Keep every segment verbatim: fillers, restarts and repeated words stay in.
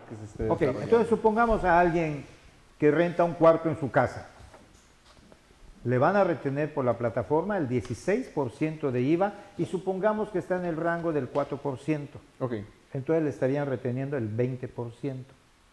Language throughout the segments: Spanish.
que se esté Ok, desarrollando. entonces supongamos a alguien que renta un cuarto en su casa. Le van a retener por la plataforma el dieciséis por ciento de I V A y supongamos que está en el rango del cuatro por ciento. Ok. Entonces le estarían reteniendo el veinte por ciento.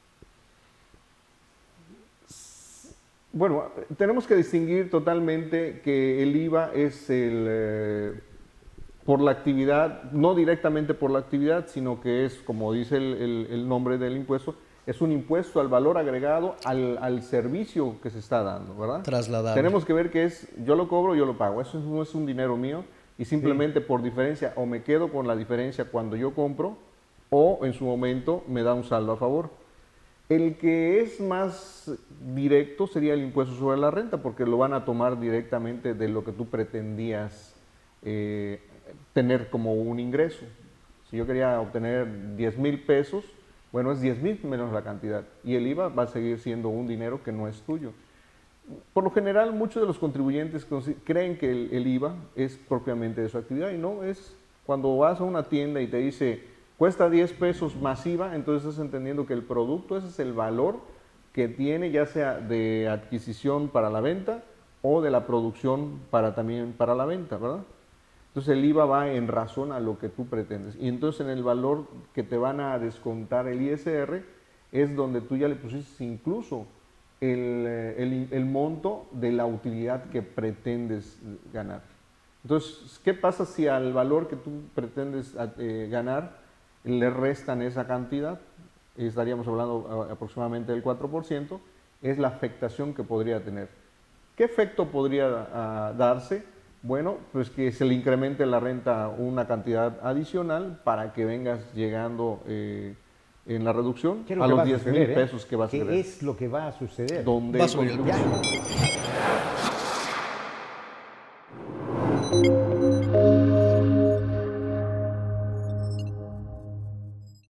Bueno, tenemos que distinguir totalmente que el I V A es el, eh, por la actividad, no directamente por la actividad, sino que es, como dice el, el, el nombre del impuesto, es un impuesto al valor agregado al, al servicio que se está dando, ¿verdad? Trasladable. Tenemos que ver que es, yo lo cobro, yo lo pago, eso no es un dinero mío y simplemente sí. por diferencia, o me quedo con la diferencia cuando yo compro, o en su momento me da un saldo a favor. El que es más directo sería el impuesto sobre la renta, porque lo van a tomar directamente de lo que tú pretendías eh, tener como un ingreso. Si yo quería obtener diez mil pesos, bueno, es diez mil menos la cantidad, y el I V A va a seguir siendo un dinero que no es tuyo. Por lo general, muchos de los contribuyentes creen que el, el I V A es propiamente de su actividad, y no, es cuando vas a una tienda y te dice, cuesta diez pesos más I V A, entonces estás entendiendo que el producto, ese es el valor que tiene, ya sea de adquisición para la venta, o de la producción para también para la venta, ¿verdad? Entonces el I V A va en razón a lo que tú pretendes. Y entonces en el valor que te van a descontar el I S R es donde tú ya le pusiste incluso el, el, el monto de la utilidad que pretendes ganar. Entonces, ¿qué pasa si al valor que tú pretendes eh, ganar le restan esa cantidad? Estaríamos hablando aproximadamente del cuatro por ciento, es la afectación que podría tener. ¿Qué efecto podría uh, darse? Bueno, pues que se le incremente la renta una cantidad adicional para que vengas llegando eh, en la reducción a los diez mil pesos que vas a tener. ¿Qué es lo que va a suceder? ¿Dónde Va a subir el precio.